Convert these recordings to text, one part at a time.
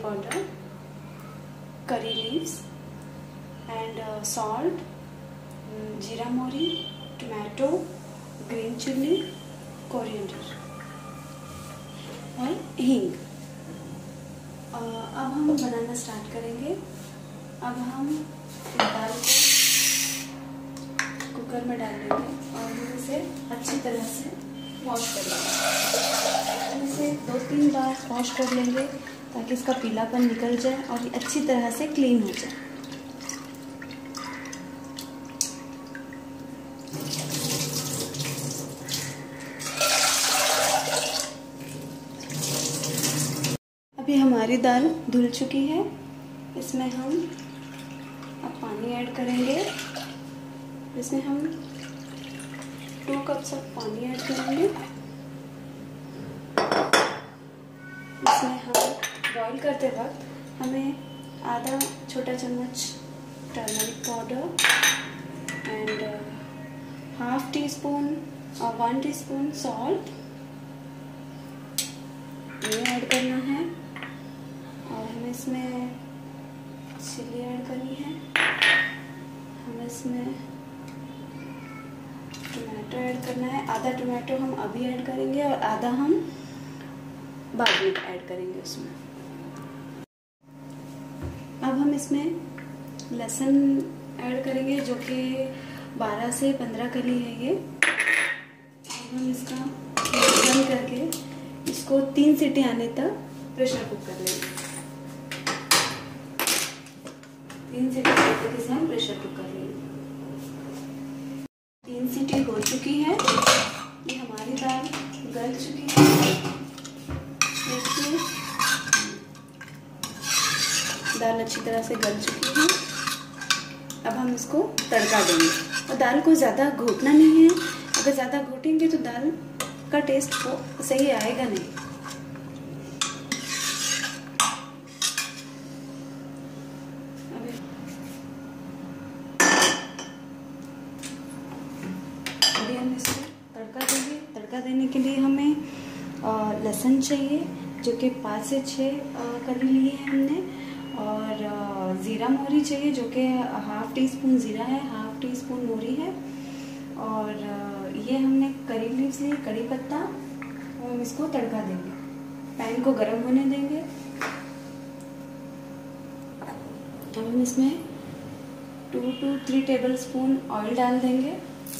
Powder, curry leaves and salt, जीरा मोहरी, tomato, green chilli, coriander और हींग। अब हम बनाना स्टार्ट करेंगे। अब हम दाल को कुकर में डाल देंगे और इसे अच्छी तरह से वॉश कर लेंगे। इसे 2-3 बार वॉश कर लेंगे ताकि इसका पीलापन निकल जाए और ये अच्छी तरह से क्लीन हो जाए। अभी हमारी दाल धुल चुकी है। इसमें हम अब पानी ऐड करेंगे। इसमें हम 2 कप पानी ऐड करेंगे। इसमें हम बॉईल करते वक्त हमें आधा छोटा चम्मच turmeric powder and half teaspoon और 1 टीस्पून सॉल्ट ये ऐड करना है। और हमें इसमें चिली ऐड करनी है। हमें इसमें टमाटो ऐड करना है। आधा टमाटो हम अभी ऐड करेंगे और आधा हम बाद में ऐड करेंगे उसमें। अब हम इसमें लहसुन ऐड करेंगे जो कि 12 से 15 कली है ये। अब हम इसका बंद करके इसको 3 सीटी आने तक प्रेशर कुक कर लेंगे। 3 सीटी आने तक इसे हम प्रेशर कुक कर लेंगे। 3 सीटी हो चुकी है। ये हमारी दाल गल चुकी है। देखिए दाल अच्छी तरह से गल चुकी है। अब हम इसको तड़का देंगे और दाल को ज़्यादा घोटना नहीं है। अगर ज़्यादा घोटेंगे तो दाल का टेस्ट सही आएगा नहीं। अभी हम इसको तड़का देंगे। तड़का देने के लिए हमें लहसुन चाहिए जो कि 5 से 6 कली लिए हैं हमने, और ज़ीरा मोहरी चाहिए जो कि हाफ टी स्पून ज़ीरा है, हाफ टी स्पून मोहरी है, और ये हमने करी लीव्स ली, कड़ी पत्ता, और हम इसको तड़का देंगे। पैन को गर्म होने देंगे। अब हम इसमें 2 to 3 टेबलस्पून ऑयल डाल देंगे।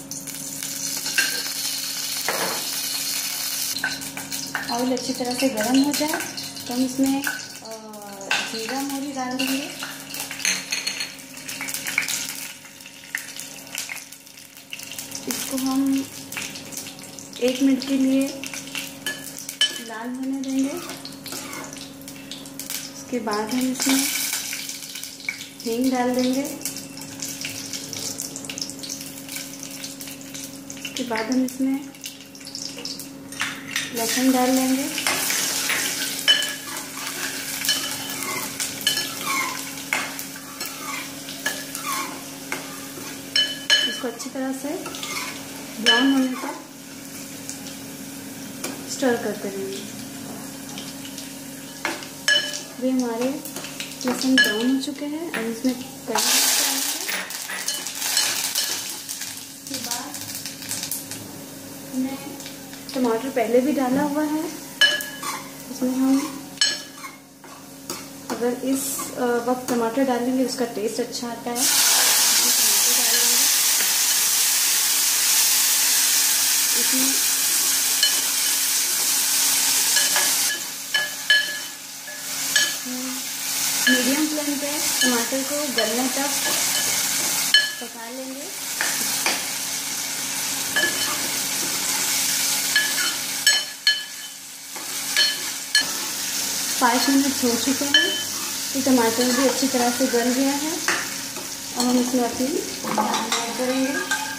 ऑयल अच्छी तरह से गर्म हो जाए तो हम इसमें जीरा मोहरी डाल देंगे। इसको हम 1 मिनट के लिए लाल होने देंगे। उसके बाद हम इसमें हींग डाल देंगे। उसके बाद हम इसमें लहसुन डाल लेंगे। इसको अच्छी तरह से ब्राउन होने तक स्टर करते रहेंगे। वे हमारे लहसुन ब्राउन हो चुके हैं। अब इसमें कड़ी के बाद हमने टमाटर पहले भी डाला हुआ है। इसमें हम अगर इस वक्त टमाटर डालेंगे उसका टेस्ट अच्छा आता है। टमाटर डालेंगे इसमें मीडियम फ्लेम पे टमाटर को गलने तक पका लेंगे। 5 मिनट हो चुके हैं। तो टमाटर भी अच्छी तरह से गल गया है। अब हम इसमें अपनी दाल ऐड करेंगे।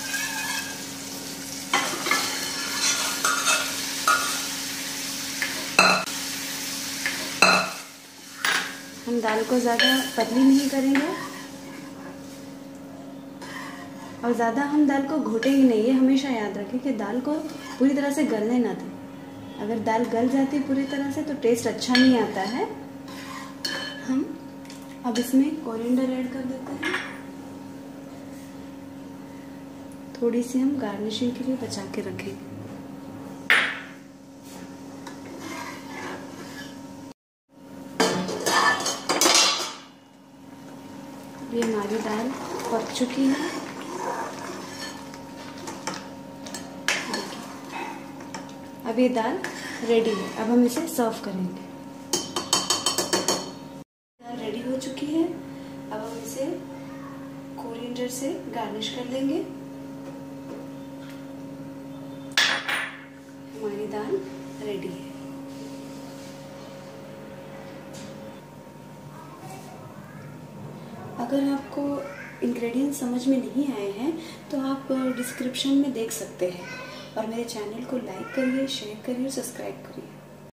हम दाल को ज़्यादा पतली नहीं करेंगे और ज़्यादा हम दाल को घोटेंगे नहीं। ये हमेशा याद रखें कि दाल को पूरी तरह से गलने ना दें। अगर दाल गल जाती पूरी तरह से तो टेस्ट अच्छा नहीं आता है। हम अब इसमें कोरिएंडर ऐड कर देते हैं। थोड़ी सी हम गार्निशिंग के लिए बचा के रखेंगे। ये हमारी दाल पक चुकी है। अब ये दाल रेडी है। अब हम इसे सर्व करेंगे। दाल रेडी हो चुकी है। अब हम इसे कोरिएंडर से गार्निश कर देंगे। हमारी दाल रेडी है। अगर आपको इंग्रेडिएंट्स समझ में नहीं आए हैं तो आप डिस्क्रिप्शन में देख सकते हैं। और मेरे चैनल को लाइक करिए, शेयर करिए और सब्सक्राइब करिए।